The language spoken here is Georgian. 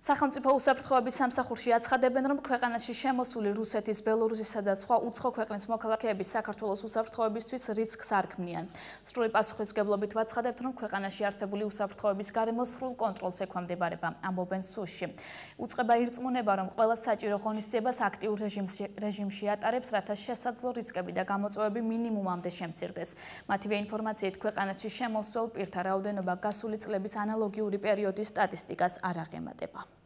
სახელმწიფო უსაფრთხოების სამსახურში აცხადებენ, რომ ქვეყანაში შემოსული რუსეთის, ბელორუსისა და სხვა უცხო ქვეყნის მოქალაქეები საქართველოს უსაფრთხოებისთვის რისკს არ ქმნიან. სრული პასუხისმგებლობით ვაცხადებთ, რომ ქვეყანაში არსებული უსაფრთხოების გარემო სრულ კონტროლს ექვემდებარება, ამბობენ სუსში. უწყება ირწმუნება, რომ ყველა საჭირო ღონისძიებას აქტიურ რეჟიმში ატარებს, რათა შესაძლო რისკები და გამოწვევები მინიმუმამდე შემცირდეს. მათივე ინფორმაციით, ქვეყანაში შემოსულ პირთა რაოდენობა გასული წლების ანალოგიური პერიოდის სტატისტიკას არ აღემატება.